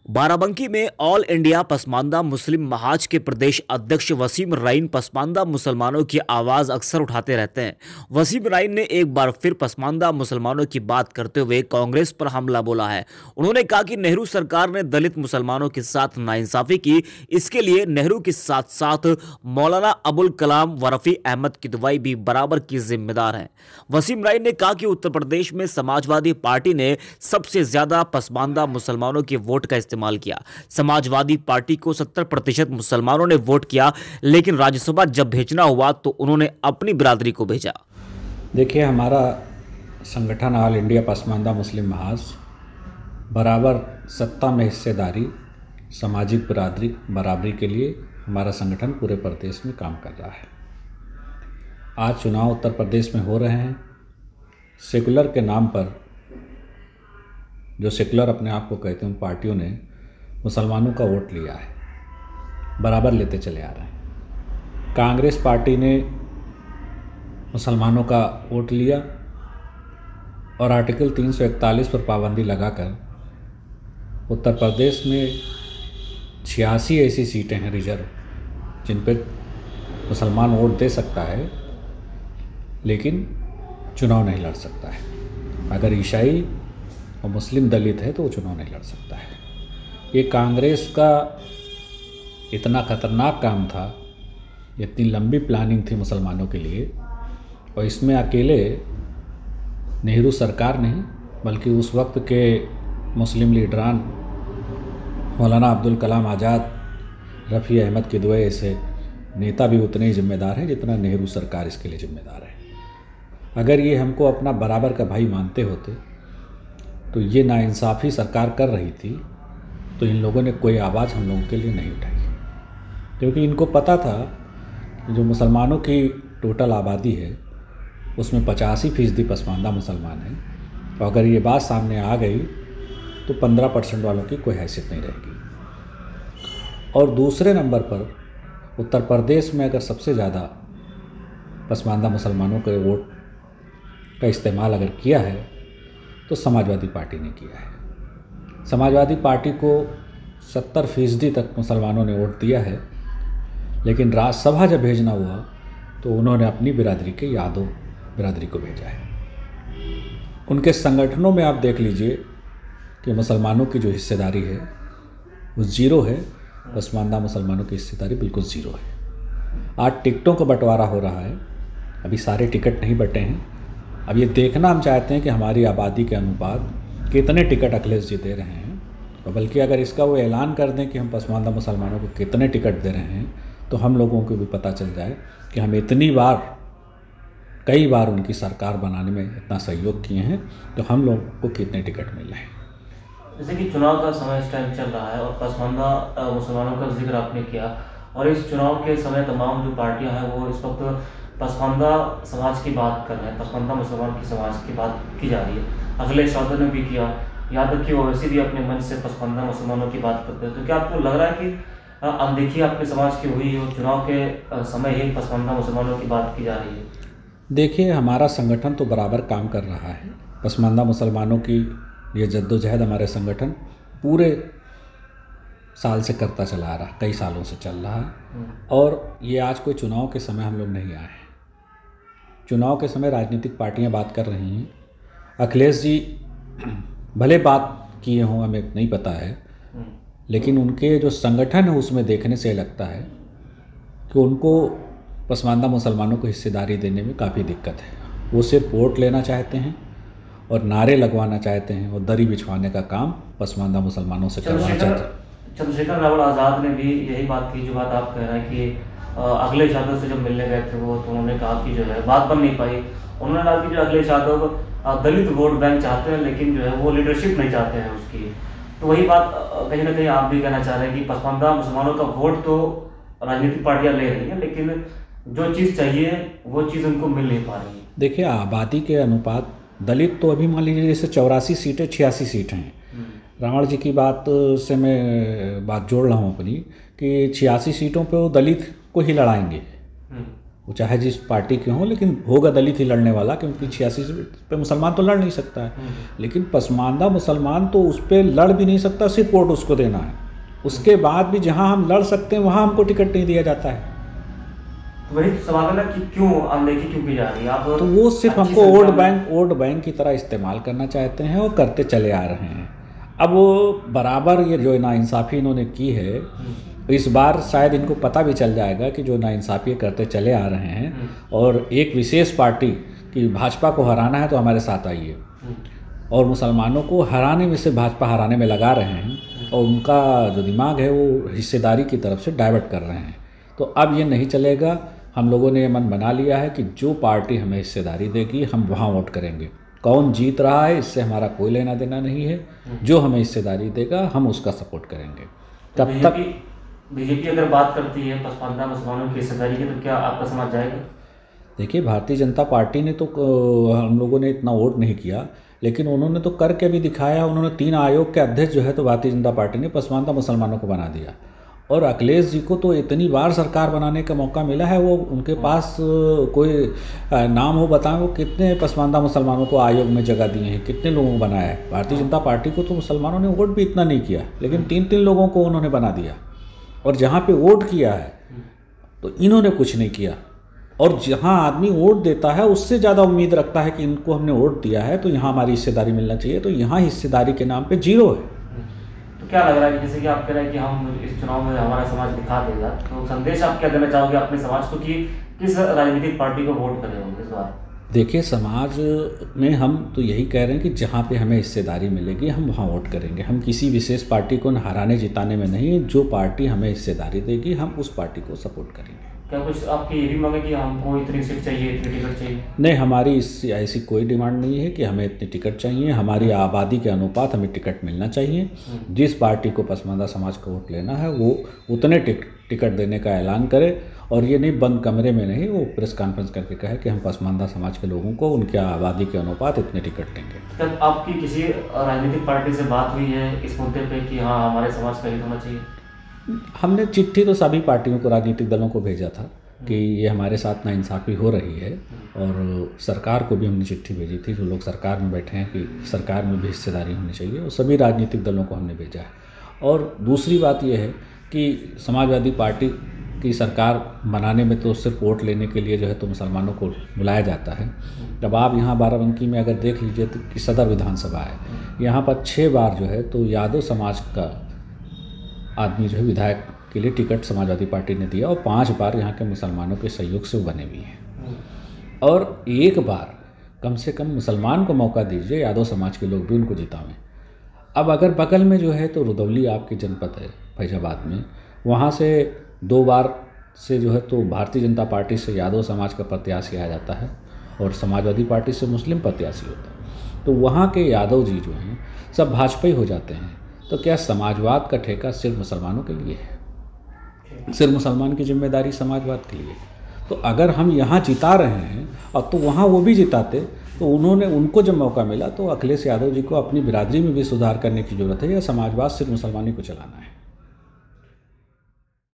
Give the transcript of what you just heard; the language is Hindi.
बाराबंकी में ऑल इंडिया पसमानदा मुस्लिम महाज के प्रदेश अध्यक्ष वसीम राइन पसमानदा मुसलमानों की आवाज अक्सर उठाते रहते हैं। वसीम राइन ने एक बार फिर पसमानदा मुसलमानों की बात करते हुए कांग्रेस पर हमला बोला है। उन्होंने कहा कि नेहरू सरकार ने दलित मुसलमानों के साथ नाइंसाफी की, इसके लिए नेहरू के साथ साथ मौलाना अबुल कलाम व रफी अहमद किदवई भी बराबर की जिम्मेदार हैं। वसीम राइन ने कहा कि उत्तर प्रदेश में समाजवादी पार्टी ने सबसे ज्यादा पसमानदा मुसलमानों के वोट का इस्तेमाल किया। समाजवादी पार्टी को 70% मुसलमानों ने वोट किया, लेकिन राज्यसभा जब भेजना हुआ तो उन्होंने अपनी बिरादरी को भेजा। देखिए, हमारा संगठन ऑल इंडिया पसमानदा मुस्लिम महाज बराबर सत्ता में हिस्सेदारी, सामाजिक बराबरी के लिए हमारा संगठन पूरे प्रदेश में काम कर रहा है। आज चुनाव उत्तर प्रदेश में हो रहे हैं। सेकुलर के नाम पर, जो सेकुलर अपने आप को कहते हैं, उन पार्टियों ने मुसलमानों का वोट लिया है, बराबर लेते चले आ रहे हैं। कांग्रेस पार्टी ने मुसलमानों का वोट लिया और आर्टिकल 341 पर पाबंदी लगाकर उत्तर प्रदेश में 86 ऐसी सीटें हैं रिजर्व, जिन पर मुसलमान वोट दे सकता है लेकिन चुनाव नहीं लड़ सकता है। अगर ईसाई और मुस्लिम दलित है तो वो चुनाव नहीं लड़ सकता है। ये कांग्रेस का इतना खतरनाक काम था, इतनी लंबी प्लानिंग थी मुसलमानों के लिए, और इसमें अकेले नेहरू सरकार नहीं बल्कि उस वक्त के मुस्लिम लीडरान मौलाना अब्दुल कलाम आज़ाद, रफ़ी अहमद किदवई ऐसे नेता भी उतने ही जिम्मेदार हैं जितना नेहरू सरकार इसके लिए जिम्मेदार है। अगर ये हमको अपना बराबर का भाई मानते होते तो ये नाइंसाफ़ी सरकार कर रही थी तो इन लोगों ने कोई आवाज़ हम लोगों के लिए नहीं उठाई, क्योंकि इनको पता था कि जो मुसलमानों की टोटल आबादी है उसमें 85% पसमानदा मुसलमान हैं, और अगर ये बात सामने आ गई तो 15% वालों की कोई हैसियत नहीं रहेगी। और दूसरे नंबर पर उत्तर प्रदेश में अगर सबसे ज़्यादा पसमानदा मुसलमानों के वोट का इस्तेमाल अगर किया है तो समाजवादी पार्टी ने किया है। समाजवादी पार्टी को 70% तक मुसलमानों ने वोट दिया है, लेकिन राज्यसभा जब भेजना हुआ तो उन्होंने अपनी बिरादरी के यादव बिरादरी को भेजा है। उनके संगठनों में आप देख लीजिए कि मुसलमानों की जो हिस्सेदारी है वो ज़ीरो है, पसमानदा मुसलमानों की हिस्सेदारी बिल्कुल ज़ीरो है। आज टिकटों का बंटवारा हो रहा है, अभी सारे टिकट नहीं बटे हैं। अब ये देखना हम चाहते हैं कि हमारी आबादी के अनुपात कितने टिकट अखिलेश जी दे रहे हैं, और बल्कि अगर इसका वो ऐलान कर दें कि हम पसमानदा मुसलमानों को कितने टिकट दे रहे हैं तो हम लोगों को भी पता चल जाए कि हम कई बार उनकी सरकार बनाने में इतना सहयोग किए हैं, तो हम लोगों को कितने टिकट मिल रहे हैं। जैसे कि चुनाव का समय इस टाइम चल रहा है और पसमानदा मुसलमानों का जिक्र आपने किया, और इस चुनाव के समय तमाम जो पार्टियां हैं वो इस वक्त पसमानदा समाज की बात कर रहे हैं, पसमानदा मुसलमान की समाज की बात की जा रही है। अखिलेश यादव ने भी किया, यहाँ तक कि ओवैसी भी अपने मंच से पसमानदा मुसलमानों की बात करते हैं। तो क्या आपको लग रहा है कि अनदेखी अपने समाज की हुई और चुनाव के समय ही पसमानदा मुसलमानों की बात की जा रही है? देखिए, हमारा संगठन तो बराबर काम कर रहा है। पसमानदा मुसलमानों की ये जद्दोजहद हमारे संगठन पूरे साल से करता चला आ रहा, कई सालों से चल रहा है, और ये आज कोई चुनाव के समय हम लोग नहीं आए हैं। चुनाव के समय राजनीतिक पार्टियां बात कर रही हैं। अखिलेश जी भले बात किए हों, हमें नहीं पता है, लेकिन उनके जो संगठन है उसमें देखने से लगता है कि उनको पसमानदा मुसलमानों को हिस्सेदारी देने में काफ़ी दिक्कत है। वो सिर्फ वोट लेना चाहते हैं और नारे लगवाना चाहते हैं और दरी बिछवाने का काम पसमानदा मुसलमानों से करवाना चाहते हैं। चंद्रशेखर रावल आज़ाद ने भी यही बात की जो बात आप कह रहे हैं कि अखिलेश यादव से जब मिलने गए थे वो, तो उन्होंने कहा कि जो है बात बन नहीं पाई। उन्होंने कहा कि जो अखिलेश यादव दलित वोट बैंक चाहते हैं, लेकिन जो है वो लीडरशिप नहीं चाहते हैं उसकी। तो वही बात कहीं ना कहीं आप भी कहना चाह रहे हैं कि पसमानदा मुसलमानों का वोट तो राजनीतिक पार्टियां ले रही हैं, लेकिन जो चीज़ चाहिए वो चीज़ उनको मिल नहीं पा रही है। देखिए, आबादी के अनुपात दलित तो अभी मान लीजिए जैसे 84 सीटें 86 सीटें हैं। रावण जी की बात से मैं बात जोड़ रहा हूँ अपनी कि 86 सीटों पे वो दलित को ही लड़ाएंगे, वो चाहे जिस पार्टी के हों, लेकिन होगा दलित ही लड़ने वाला, क्योंकि 86 पे मुसलमान तो लड़ नहीं सकता है। लेकिन पसमानदा मुसलमान तो उस पर लड़ भी नहीं सकता, सिर्फ वोट उसको देना है। उसके बाद भी जहां हम लड़ सकते हैं वहां हमको टिकट नहीं दिया जाता है। तो वही सवाल है ना कि क्यों अनदेखी क्यों की जा रही है? आप तो वो सिर्फ हमको वोट बैंक की तरह इस्तेमाल करना चाहते हैं और करते चले आ रहे हैं। अब वो बराबर ये जो नाइंसाफ़ी इन्होंने की है, इस बार शायद इनको पता भी चल जाएगा कि जो नाइंसाफ़ी करते चले आ रहे हैं और एक विशेष पार्टी की भाजपा को हराना है तो हमारे साथ आइए, और मुसलमानों को हराने में से भाजपा हराने में लगा रहे हैं और उनका जो दिमाग है वो हिस्सेदारी की तरफ से डाइवर्ट कर रहे हैं। तो अब ये नहीं चलेगा। हम लोगों ने ये मन बना लिया है कि जो पार्टी हमें हिस्सेदारी देगी हम वहाँ वोट करेंगे। कौन जीत रहा है इससे हमारा कोई लेना देना नहीं है, जो हमें हिस्सेदारी देगा हम उसका सपोर्ट करेंगे। तब तक बीजेपी अगर बात करती है पसमानदा मुसलमानों की हिस्सेदारी की, तो क्या आपका समाज जाएगा? देखिए, भारतीय जनता पार्टी ने तो हम लोगों ने इतना वोट नहीं किया, लेकिन उन्होंने तो करके भी दिखाया। उन्होंने 3 आयोग के अध्यक्ष जो है तो भारतीय जनता पार्टी ने पसमानदा मुसलमानों को बना दिया। और अखिलेश जी को तो इतनी बार सरकार बनाने का मौका मिला है, वो उनके पास कोई नाम हो बताएं वो कितने पसमानदा मुसलमानों को आयोग में जगह दिए हैं, कितने लोगों को बनाया है। भारतीय जनता पार्टी को तो मुसलमानों ने वोट भी इतना नहीं किया, लेकिन 3-3 लोगों को उन्होंने बना दिया। और जहाँ पे वोट किया है तो इन्होंने कुछ नहीं किया। और जहाँ आदमी वोट देता है उससे ज़्यादा उम्मीद रखता है कि इनको हमने वोट दिया है तो यहाँ हमारी हिस्सेदारी मिलना चाहिए, तो यहाँ हिस्सेदारी के नाम पे 0 है। तो क्या लग रहा है कि जैसे कि आप कह रहे हैं कि हम इस चुनाव में हमारा समाज दिखा देगा, तो संदेश आप क्या देना चाहोगे अपने समाज को कि किस राजनीतिक पार्टी को वोट करें हम इस बार? देखिए, समाज में हम तो यही कह रहे हैं कि जहाँ पे हमें हिस्सेदारी मिलेगी हम वहाँ वोट करेंगे। हम किसी विशेष पार्टी को हराने जिताने में नहीं, जो पार्टी हमें हिस्सेदारी देगी हम उस पार्टी को सपोर्ट करेंगे। क्या कुछ आपकी ये भी मांगे कि हमको इतनी सीट चाहिए, इतनी टिकट चाहिए? नहीं, हमारी ऐसी कोई डिमांड नहीं है कि हमें इतनी टिकट चाहिए। हमारी आबादी के अनुपात हमें टिकट मिलना चाहिए। जिस पार्टी को पसमानदा समाज का वोट लेना है वो उतने टिकट देने का ऐलान करे, और ये नहीं बंद कमरे में नहीं, वो प्रेस कॉन्फ्रेंस करके कहे कि हम पसमानदा समाज के लोगों को उनके आबादी के अनुपात इतने टिकट देंगे। क्या आपकी किसी राजनीतिक पार्टी से बात हुई है इस मुद्दे पे कि हाँ हमारे समाज का हित होना चाहिए? हमने चिट्ठी तो सभी पार्टियों को, राजनीतिक दलों को भेजा था कि ये हमारे साथ नाइंसाफ़ी हो रही है, और सरकार को भी हमने चिट्ठी भेजी थी, जो लोग सरकार में बैठे हैं, कि सरकार में भी हिस्सेदारी होनी चाहिए, और सभी राजनीतिक दलों को हमने भेजा है। और दूसरी बात यह है कि समाजवादी पार्टी की सरकार बनाने में तो सिर्फ वोट लेने के लिए जो है तो मुसलमानों को बुलाया जाता है। जब आप यहाँ बाराबंकी में अगर देख लीजिए तो कि सदर विधानसभा है, यहाँ पर 6 बार जो है तो यादव समाज का आदमी जो है विधायक के लिए टिकट समाजवादी पार्टी ने दिया, और 5 बार यहाँ के मुसलमानों के सहयोग से वो बने भी हैं। और 1 बार कम से कम मुसलमान को मौका दीजिए, यादव समाज के लोग भी उनको जितावें। अब अगर बगल में जो है तो रुदौली आपकी जनपद है फैजाबाद में, वहाँ से 2 बार से जो है तो भारतीय जनता पार्टी से यादव समाज का प्रत्याशी आ जाता है और समाजवादी पार्टी से मुस्लिम प्रत्याशी होता है, तो वहाँ के यादव जी जो हैं सब भाजपा ही हो जाते हैं। तो क्या समाजवाद का ठेका सिर्फ मुसलमानों के लिए है? सिर्फ मुसलमान की जिम्मेदारी समाजवाद के लिए? तो अगर हम यहाँ जिता रहे हैं और तो वहाँ वो भी जिताते, तो उनको जब मौका मिला तो अखिलेश यादव जी को अपनी बिरादरी में भी सुधार करने की ज़रूरत है, या समाजवाद सिर्फ मुसलमानी को चलाना है?